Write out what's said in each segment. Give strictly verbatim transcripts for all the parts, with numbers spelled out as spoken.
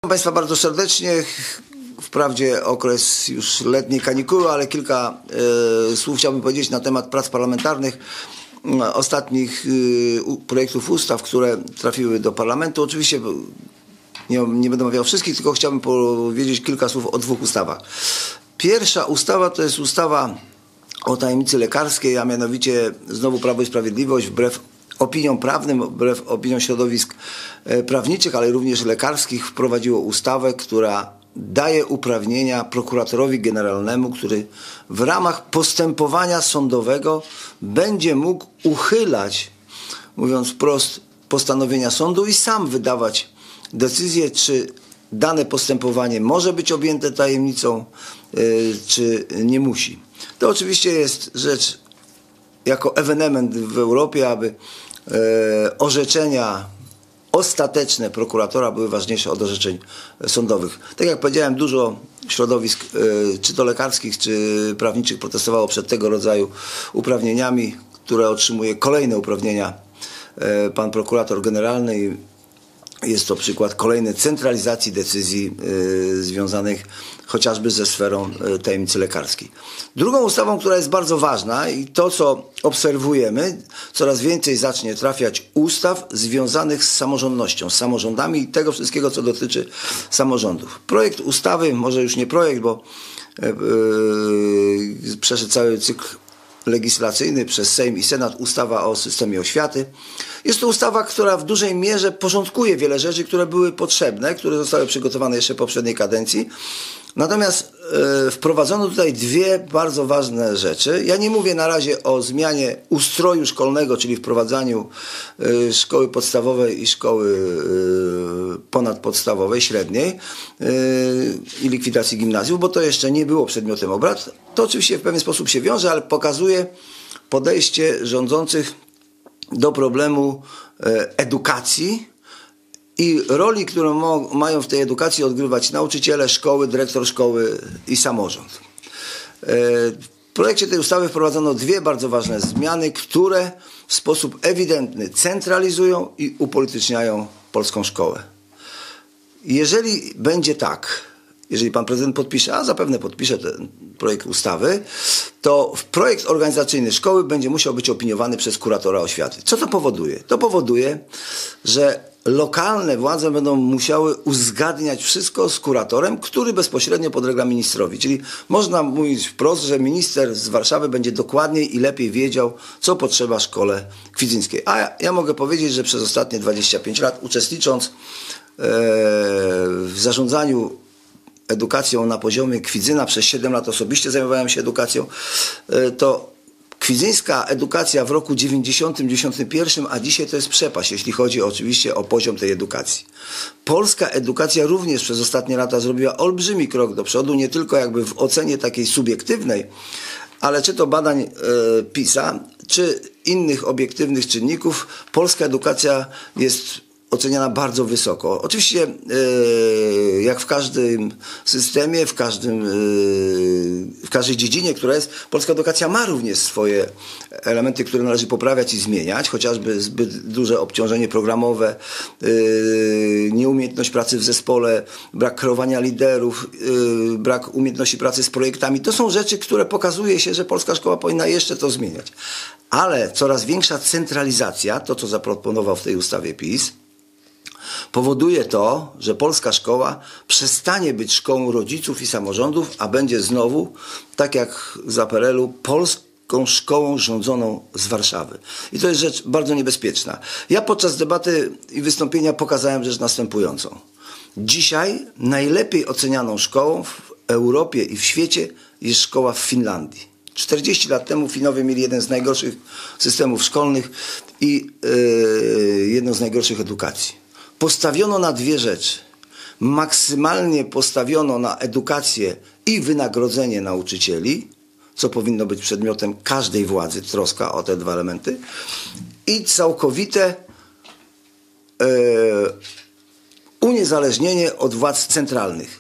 Witam Państwa bardzo serdecznie. Wprawdzie okres już letniej kanikuły, ale kilka e, słów chciałbym powiedzieć na temat prac parlamentarnych, e, ostatnich e, projektów ustaw, które trafiły do parlamentu. Oczywiście nie, nie będę omawiał wszystkich, tylko chciałbym powiedzieć kilka słów o dwóch ustawach. Pierwsza ustawa to jest ustawa o tajemnicy lekarskiej, a mianowicie znowu Prawo i Sprawiedliwość wbrew opiniom prawnym, wbrew opiniom środowisk prawniczych, ale również lekarskich wprowadziło ustawę, która daje uprawnienia prokuratorowi generalnemu, który w ramach postępowania sądowego będzie mógł uchylać, mówiąc wprost, postanowienia sądu i sam wydawać decyzję, czy dane postępowanie może być objęte tajemnicą, czy nie musi. To oczywiście jest rzecz jako ewenement w Europie, aby e, orzeczenia ostateczne prokuratora były ważniejsze od orzeczeń sądowych. Tak jak powiedziałem, dużo środowisk, e, czy to lekarskich, czy prawniczych protestowało przed tego rodzaju uprawnieniami, które otrzymuje kolejne uprawnienia e, pan prokurator generalny. Jest to przykład kolejnej centralizacji decyzji y, związanych chociażby ze sferą y, tajemnicy lekarskiej. Drugą ustawą, która jest bardzo ważna i to, co obserwujemy, coraz więcej zacznie trafiać ustaw związanych z samorządnością, z samorządami i tego wszystkiego, co dotyczy samorządów. Projekt ustawy, może już nie projekt, bo y, y, przeszedł cały cykl legislacyjny przez Sejm i Senat, ustawa o systemie oświaty. Jest to ustawa, która w dużej mierze porządkuje wiele rzeczy, które były potrzebne, które zostały przygotowane jeszcze w poprzedniej kadencji. Natomiast e, wprowadzono tutaj dwie bardzo ważne rzeczy. Ja nie mówię na razie o zmianie ustroju szkolnego, czyli wprowadzaniu e, szkoły podstawowej i szkoły e, ponadpodstawowej, średniej e, i likwidacji gimnazjów, bo to jeszcze nie było przedmiotem obrad. To oczywiście w pewien sposób się wiąże, ale pokazuje podejście rządzących do problemu e, edukacji i roli, którą mają w tej edukacji odgrywać nauczyciele, szkoły, dyrektor szkoły i samorząd. W projekcie tej ustawy wprowadzono dwie bardzo ważne zmiany, które w sposób ewidentny centralizują i upolityczniają polską szkołę. Jeżeli będzie tak, jeżeli pan prezydent podpisze, a zapewne podpisze ten projekt ustawy, to projekt organizacyjny szkoły będzie musiał być opiniowany przez kuratora oświaty. Co to powoduje? To powoduje, że lokalne władze będą musiały uzgadniać wszystko z kuratorem, który bezpośrednio podlega ministrowi. Czyli można mówić wprost, że minister z Warszawy będzie dokładniej i lepiej wiedział, co potrzeba szkole kwidzyńskiej. A ja, ja mogę powiedzieć, że przez ostatnie dwadzieścia pięć lat uczestnicząc e, w zarządzaniu edukacją na poziomie Kwidzyna, przez siedem lat osobiście zajmowałem się edukacją, e, to kwidzyńska edukacja w roku dziewięćdziesiątym, dziewięćdziesiątym pierwszym, a dzisiaj to jest przepaść, jeśli chodzi oczywiście o poziom tej edukacji. Polska edukacja również przez ostatnie lata zrobiła olbrzymi krok do przodu, nie tylko jakby w ocenie takiej subiektywnej, ale czy to badań e, PISA, czy innych obiektywnych czynników, polska edukacja jest oceniana bardzo wysoko. Oczywiście yy, jak w każdym systemie, w, każdym, yy, w każdej dziedzinie, która jest, polska edukacja ma również swoje elementy, które należy poprawiać i zmieniać, chociażby zbyt duże obciążenie programowe, yy, nieumiejętność pracy w zespole, brak kreowania liderów, yy, brak umiejętności pracy z projektami. To są rzeczy, które pokazuje się, że polska szkoła powinna jeszcze to zmieniać. Ale coraz większa centralizacja, to co zaproponował w tej ustawie PiS, powoduje to, że polska szkoła przestanie być szkołą rodziców i samorządów, a będzie znowu, tak jak za P R L u, polską szkołą rządzoną z Warszawy. I to jest rzecz bardzo niebezpieczna. Ja podczas debaty i wystąpienia pokazałem rzecz następującą. Dzisiaj najlepiej ocenianą szkołą w Europie i w świecie jest szkoła w Finlandii. czterdzieści lat temu Finowie mieli jeden z najgorszych systemów szkolnych i yy, jedną z najgorszych edukacji. Postawiono na dwie rzeczy. Maksymalnie postawiono na edukację i wynagrodzenie nauczycieli, co powinno być przedmiotem każdej władzy, troska o te dwa elementy, i całkowite e, uniezależnienie od władz centralnych.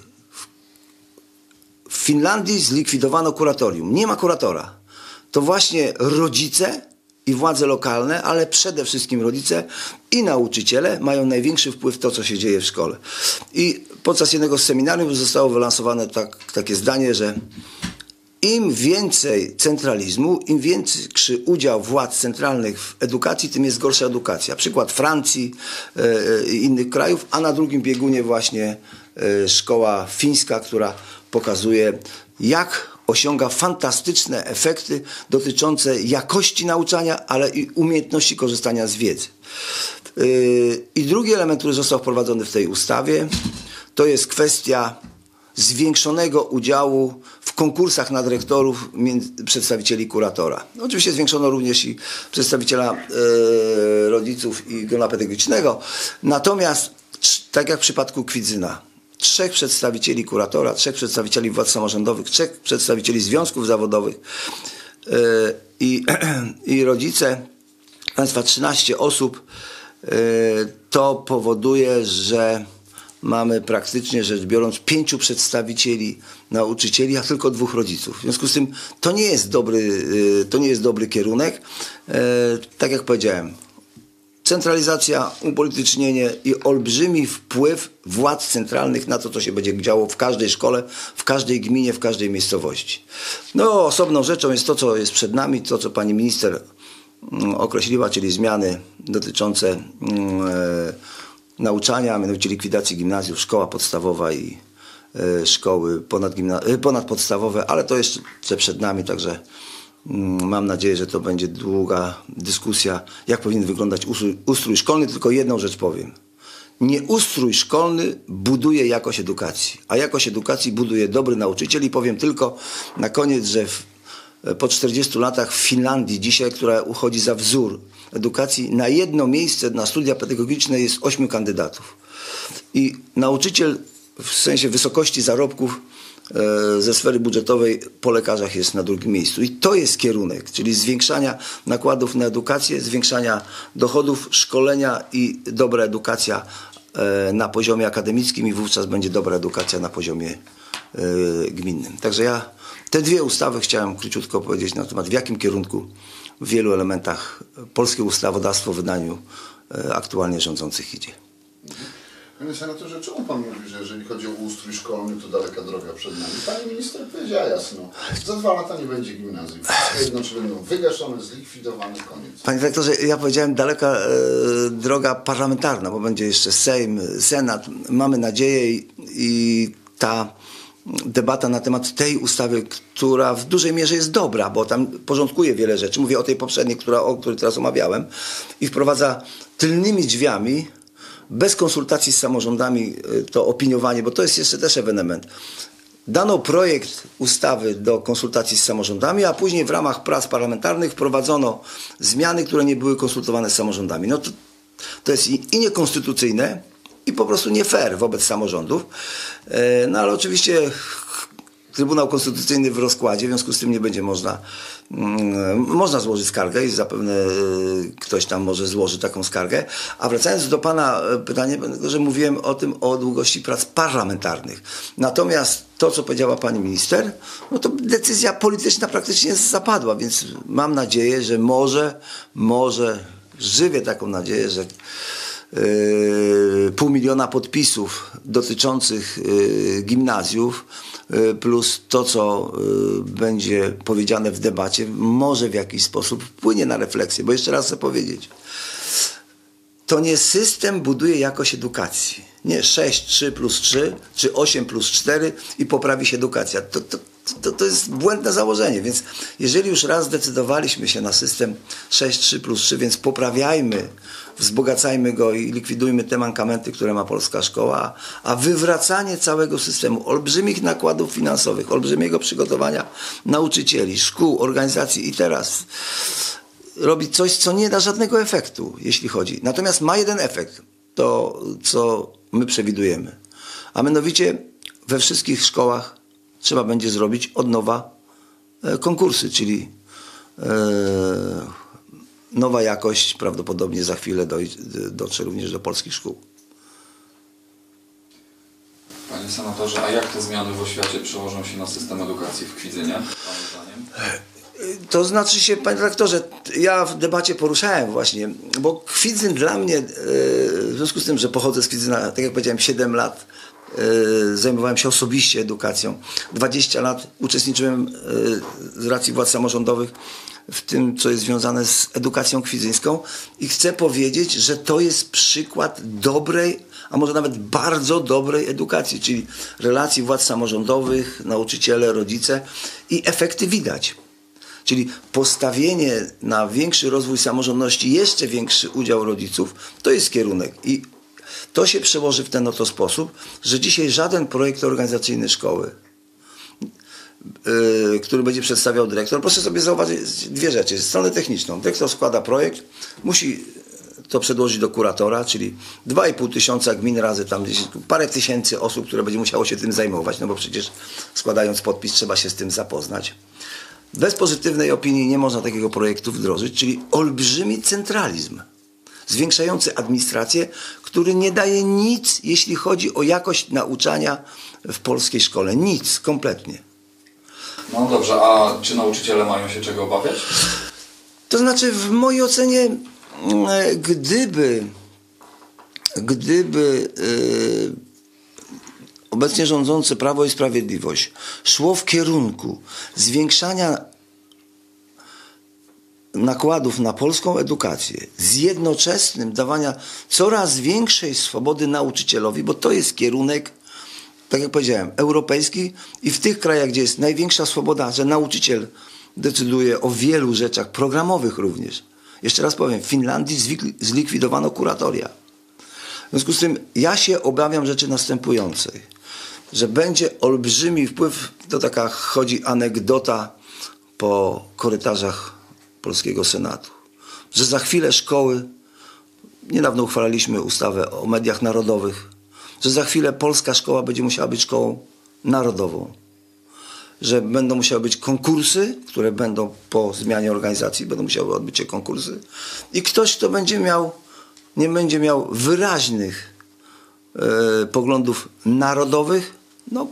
W Finlandii zlikwidowano kuratorium. Nie ma kuratora. To właśnie rodzice i władze lokalne, ale przede wszystkim rodzice i nauczyciele mają największy wpływ w to, co się dzieje w szkole. I podczas jednego z seminariów zostało wylansowane tak, takie zdanie, że im więcej centralizmu, im większy udział władz centralnych w edukacji, tym jest gorsza edukacja. Przykład Francji i e, innych krajów, a na drugim biegunie właśnie e, szkoła fińska, która pokazuje, jak osiąga fantastyczne efekty dotyczące jakości nauczania, ale i umiejętności korzystania z wiedzy. E, I drugi element, który został wprowadzony w tej ustawie, to jest kwestia zwiększonego udziału w konkursach na dyrektorów przedstawicieli kuratora. Oczywiście zwiększono również i przedstawiciela e, rodziców i grona pedagogicznego. Natomiast, tak jak w przypadku Kwidzyna, trzech przedstawicieli kuratora, trzech przedstawicieli władz samorządowych, trzech przedstawicieli związków zawodowych e, i, i rodzice, Państwa trzynaście osób, e, to powoduje, że mamy praktycznie rzecz biorąc pięciu przedstawicieli nauczycieli, a tylko dwóch rodziców. W związku z tym to nie jest dobry, to nie jest dobry kierunek. Tak jak powiedziałem, centralizacja, upolitycznienie i olbrzymi wpływ władz centralnych na to, co się będzie działo w każdej szkole, w każdej gminie, w każdej miejscowości. No, osobną rzeczą jest to, co jest przed nami, to, co pani minister określiła, czyli zmiany dotyczące nauczania, mianowicie likwidacji gimnazjów, szkoła podstawowa i y, szkoły ponadgimna- y, ponadpodstawowe, ale to jeszcze przed nami, także y, mam nadzieję, że to będzie długa dyskusja, jak powinien wyglądać ustrój, ustrój szkolny. Tylko jedną rzecz powiem. Nie ustrój szkolny buduje jakość edukacji, a jakość edukacji buduje dobry nauczyciel. I powiem tylko na koniec, że w, po czterdziestu latach w Finlandii dzisiaj, która uchodzi za wzór edukacji, na jedno miejsce na studia pedagogiczne jest ośmiu kandydatów. I nauczyciel w sensie wysokości zarobków e, ze sfery budżetowej po lekarzach jest na drugim miejscu. I to jest kierunek, czyli zwiększania nakładów na edukację, zwiększania dochodów, szkolenia i dobra edukacja e, na poziomie akademickim i wówczas będzie dobra edukacja na poziomie e, gminnym. Także ja te dwie ustawy chciałem króciutko powiedzieć na temat, w jakim kierunku w wielu elementach polskie ustawodawstwo w wydaniu aktualnie rządzących idzie. Panie senatorze, czemu pan mówi, że jeżeli chodzi o ustrój szkolny, to daleka droga przed nami? Pani minister powiedziała jasno, za dwa lata nie będzie gimnazjum. Jedno, czy będą wygaszone, zlikwidowane, koniec. Panie dyrektorze, ja powiedziałem daleka e, droga parlamentarna, bo będzie jeszcze Sejm, Senat. Mamy nadzieję i, i ta debata na temat tej ustawy, która w dużej mierze jest dobra, bo tam porządkuje wiele rzeczy. Mówię o tej poprzedniej, która, o której teraz omawiałem, i wprowadza tylnymi drzwiami, bez konsultacji z samorządami, to opiniowanie, bo to jest jeszcze też ewenement. Dano projekt ustawy do konsultacji z samorządami, a później w ramach prac parlamentarnych wprowadzono zmiany, które nie były konsultowane z samorządami. No to, to jest i, i niekonstytucyjne, i po prostu nie fair wobec samorządów. No ale oczywiście Trybunał Konstytucyjny w rozkładzie, w związku z tym nie będzie można, mm, można złożyć skargę i zapewne ktoś tam może złoży taką skargę. A wracając do pana pytania, że mówiłem o tym, o długości prac parlamentarnych. Natomiast to, co powiedziała pani minister, no to decyzja polityczna praktycznie zapadła, więc mam nadzieję, że może, może, żywię taką nadzieję, że Yy, pół miliona podpisów dotyczących yy, gimnazjów yy, plus to, co yy, będzie powiedziane w debacie, może w jakiś sposób wpłynie na refleksję. Bo jeszcze raz chcę powiedzieć, to nie system buduje jakość edukacji. Nie sześć, trzy plus trzy, czy osiem plus cztery i poprawi się edukacja. To, to, to, to jest błędne założenie. Więc jeżeli już raz zdecydowaliśmy się na system sześć, trzy plus trzy, więc poprawiajmy, wzbogacajmy go i likwidujmy te mankamenty, które ma polska szkoła, a wywracanie całego systemu, olbrzymich nakładów finansowych, olbrzymiego przygotowania nauczycieli, szkół, organizacji i teraz robić coś, co nie da żadnego efektu, jeśli chodzi. Natomiast ma jeden efekt, to co my przewidujemy. A mianowicie we wszystkich szkołach trzeba będzie zrobić od nowa konkursy, czyli nowa jakość prawdopodobnie za chwilę dotrze również do polskich szkół. Panie senatorze, a jak te zmiany w oświacie przełożą się na system edukacji w Kwidzynie, Pana zdaniem? To znaczy się, panie dyrektorze, ja w debacie poruszałem właśnie, bo Kwidzyn dla mnie, w związku z tym, że pochodzę z Kwidzyna, tak jak powiedziałem, siedem lat e, zajmowałem się osobiście edukacją. dwadzieścia lat uczestniczyłem e, z racji władz samorządowych w tym, co jest związane z edukacją kwidzyńską i chcę powiedzieć, że to jest przykład dobrej, a może nawet bardzo dobrej edukacji, czyli relacji władz samorządowych, nauczyciele, rodzice i efekty widać. Czyli postawienie na większy rozwój samorządności, jeszcze większy udział rodziców, to jest kierunek. I to się przełoży w ten oto sposób, że dzisiaj żaden projekt organizacyjny szkoły, yy, który będzie przedstawiał dyrektor, proszę sobie zauważyć dwie rzeczy. Stronę techniczną. Dyrektor składa projekt, musi to przedłożyć do kuratora, czyli dwa i pół tysiąca gmin razy tam gdzieś parę tysięcy osób, które będzie musiało się tym zajmować, no bo przecież składając podpis trzeba się z tym zapoznać. Bez pozytywnej opinii nie można takiego projektu wdrożyć, czyli olbrzymi centralizm, zwiększający administrację, który nie daje nic, jeśli chodzi o jakość nauczania w polskiej szkole. Nic, kompletnie. No dobrze, a czy nauczyciele mają się czego obawiać? To znaczy, w mojej ocenie, gdyby, gdyby yy, obecnie rządzące Prawo i Sprawiedliwość szło w kierunku zwiększania nakładów na polską edukację z jednoczesnym dawania coraz większej swobody nauczycielowi, bo to jest kierunek, tak jak powiedziałem, europejski i w tych krajach, gdzie jest największa swoboda, że nauczyciel decyduje o wielu rzeczach programowych również. Jeszcze raz powiem, w Finlandii zlikwidowano kuratoria. W związku z tym ja się obawiam rzeczy następującej, że będzie olbrzymi wpływ, to taka chodzi anegdota po korytarzach polskiego Senatu, że za chwilę szkoły, niedawno uchwalaliśmy ustawę o mediach narodowych, że za chwilę polska szkoła będzie musiała być szkołą narodową, że będą musiały być konkursy, które będą po zmianie organizacji, będą musiały odbyć się konkursy i ktoś, kto będzie miał, nie będzie miał wyraźnych e, poglądów narodowych, no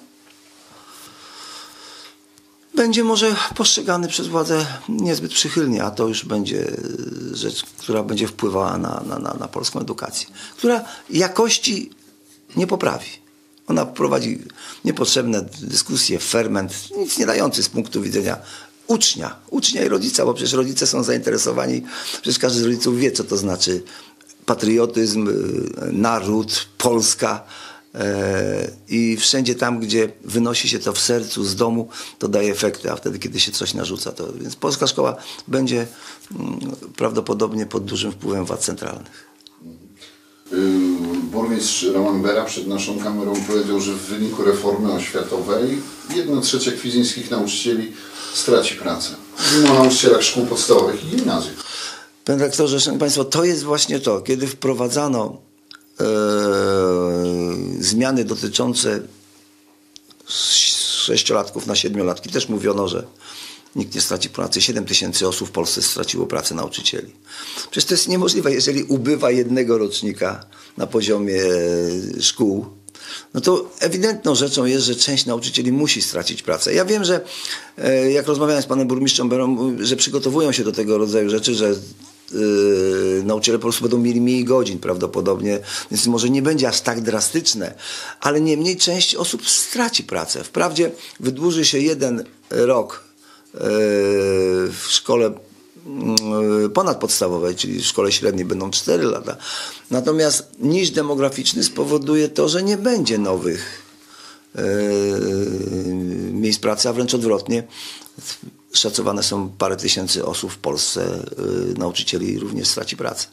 będzie może postrzegany przez władzę niezbyt przychylnie, a to już będzie rzecz, która będzie wpływała na, na, na, na polską edukację, która jakości nie poprawi. Ona prowadzi niepotrzebne dyskusje, ferment, nic nie dający z punktu widzenia ucznia, ucznia i rodzica, bo przecież rodzice są zainteresowani, przecież każdy z rodziców wie, co to znaczy patriotyzm, naród, Polska. I wszędzie tam, gdzie wynosi się to w sercu, z domu, to daje efekty, a wtedy, kiedy się coś narzuca, to... Więc polska szkoła będzie prawdopodobnie pod dużym wpływem władz centralnych. Burmistrz Roman Bera przed naszą kamerą powiedział, że w wyniku reformy oświatowej jedna trzecia kwidzyńskich nauczycieli straci pracę. Mówimy o nauczycielach szkół podstawowych i gimnazjów. Panie rektorze, szanowni państwo, to jest właśnie to, kiedy wprowadzano e, zmiany dotyczące sześciolatków na siedmiolatki, też mówiono, że nikt nie straci pracy. siedem tysięcy osób w Polsce straciło pracę nauczycieli. Przecież to jest niemożliwe, jeżeli ubywa jednego rocznika na poziomie szkół, no to ewidentną rzeczą jest, że część nauczycieli musi stracić pracę. Ja wiem, że jak rozmawiałem z panem burmistrzem Berą, że przygotowują się do tego rodzaju rzeczy, że Yy, nauczyciele po prostu będą mieli mniej godzin prawdopodobnie, więc może nie będzie aż tak drastyczne, ale niemniej część osób straci pracę. Wprawdzie wydłuży się jeden rok yy, w szkole yy, ponadpodstawowej, czyli w szkole średniej będą cztery lata. Natomiast niż demograficzny spowoduje to, że nie będzie nowych yy, miejsc pracy, a wręcz odwrotnie. Szacowane są parę tysięcy osób w Polsce, yy, nauczycieli również straci pracę.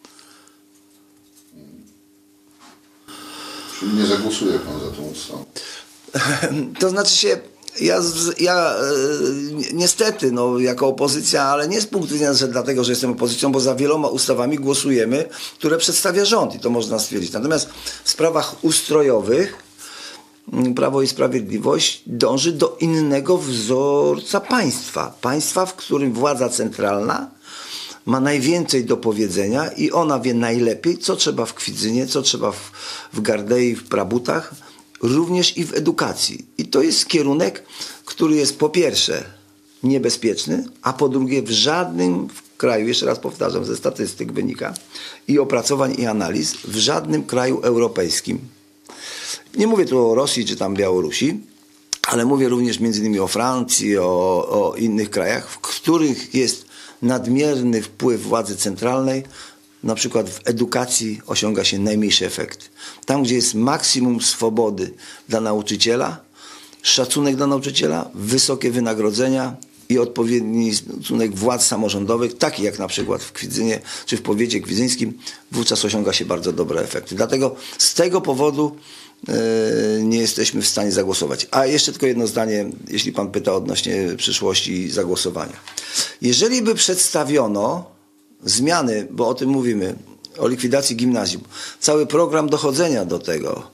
Czyli nie zagłosuje pan za tą ustawą? To znaczy się, ja, ja yy, niestety, no, jako opozycja, ale nie z punktu widzenia, że dlatego, że jestem opozycją, bo za wieloma ustawami głosujemy, które przedstawia rząd i to można stwierdzić. Natomiast w sprawach ustrojowych Prawo i Sprawiedliwość dąży do innego wzorca państwa. Państwa, w którym władza centralna ma najwięcej do powiedzenia i ona wie najlepiej, co trzeba w Kwidzynie, co trzeba w, w Gardei, w Prabutach, również i w edukacji. I to jest kierunek, który jest po pierwsze niebezpieczny, a po drugie w żadnym kraju, jeszcze raz powtarzam, ze statystyk wynika i opracowań i analiz, w żadnym kraju europejskim Nie mówię tu o Rosji czy tam Białorusi, ale mówię również między innymi o Francji, o, o innych krajach, w których jest nadmierny wpływ władzy centralnej. Na przykład w edukacji osiąga się najmniejszy efekt. Tam, gdzie jest maksimum swobody dla nauczyciela, szacunek dla nauczyciela, wysokie wynagrodzenia i odpowiedni stosunek władz samorządowych, taki jak na przykład w Kwidzynie czy w powiecie kwidzyńskim, wówczas osiąga się bardzo dobre efekty. Dlatego z tego powodu yy, nie jesteśmy w stanie zagłosować. A jeszcze tylko jedno zdanie, jeśli pan pyta odnośnie przyszłości zagłosowania. Jeżeli by przedstawiono zmiany, bo o tym mówimy, o likwidacji gimnazjum, cały program dochodzenia do tego,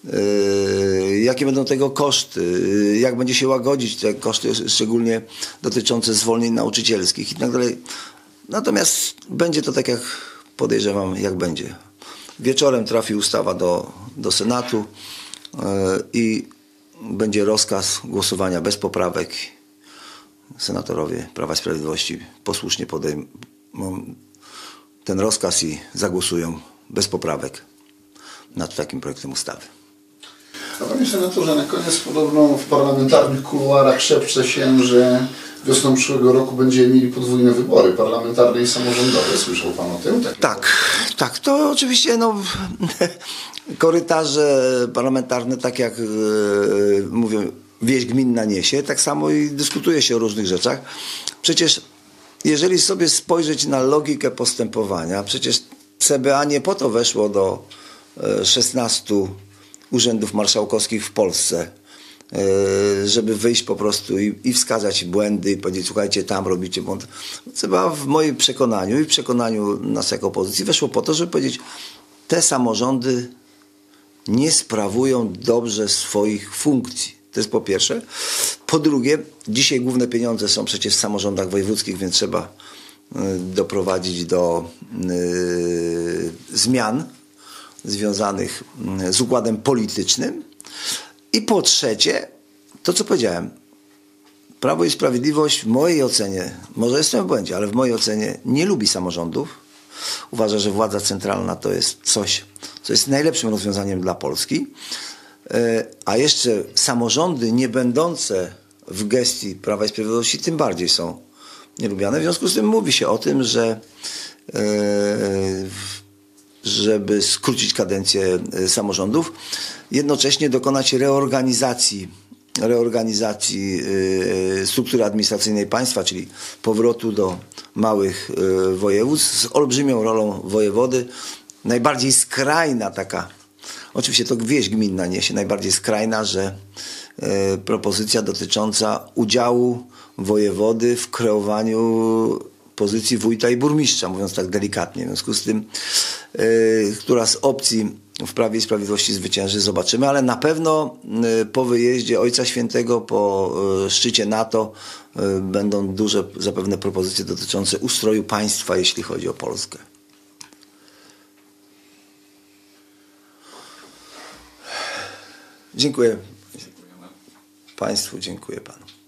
Yy, jakie będą tego koszty, yy, jak będzie się łagodzić te koszty, szczególnie dotyczące zwolnień nauczycielskich i tak dalej. Natomiast będzie to tak, jak podejrzewam, jak będzie. Wieczorem trafi ustawa do, do Senatu yy, i będzie rozkaz głosowania bez poprawek. Senatorowie Prawa i Sprawiedliwości posłusznie podejmą ten rozkaz i zagłosują bez poprawek nad takim projektem ustawy. A panie senatorze, na koniec podobno w parlamentarnych kuluarach szepcze się, że wiosną przyszłego roku będziemy mieli podwójne wybory parlamentarne i samorządowe. Słyszał pan o tym? Tak, tak, tak. To oczywiście no, korytarze parlamentarne, tak jak yy, mówię, wieść gminna niesie, tak samo i dyskutuje się o różnych rzeczach. Przecież jeżeli sobie spojrzeć na logikę postępowania, przecież C B A nie po to weszło do szesnastu urzędów marszałkowskich w Polsce, żeby wyjść po prostu i, i wskazać błędy i powiedzieć, słuchajcie, tam robicie błąd. C B A w moim przekonaniu i w przekonaniu nas jako opozycji weszło po to, żeby powiedzieć, te samorządy nie sprawują dobrze swoich funkcji. To jest po pierwsze. Po drugie, dzisiaj główne pieniądze są przecież w samorządach wojewódzkich, więc trzeba doprowadzić do y, zmian związanych z układem politycznym. I po trzecie, to co powiedziałem, Prawo i Sprawiedliwość w mojej ocenie, może jestem w błędzie, ale w mojej ocenie nie lubi samorządów. Uważa, że władza centralna to jest coś, co jest najlepszym rozwiązaniem dla Polski. A jeszcze samorządy nie będące w gestii Prawa i Sprawiedliwości tym bardziej są nielubiane. W związku z tym mówi się o tym, że żeby skrócić kadencję samorządów, jednocześnie dokonać reorganizacji, reorganizacji struktury administracyjnej państwa, czyli powrotu do małych województw z olbrzymią rolą wojewody. Najbardziej skrajna taka, oczywiście to wieść gminna niesie, najbardziej skrajna, że propozycja dotycząca udziału wojewody w kreowaniu pozycji wójta i burmistrza, mówiąc tak delikatnie. W związku z tym, yy, która z opcji w Prawie i Sprawiedliwości zwycięży, zobaczymy, ale na pewno yy, po wyjeździe Ojca Świętego, po yy, szczycie NATO yy, będą duże zapewne propozycje dotyczące ustroju państwa, jeśli chodzi o Polskę. Dziękuję Państwu, dziękuję Panu.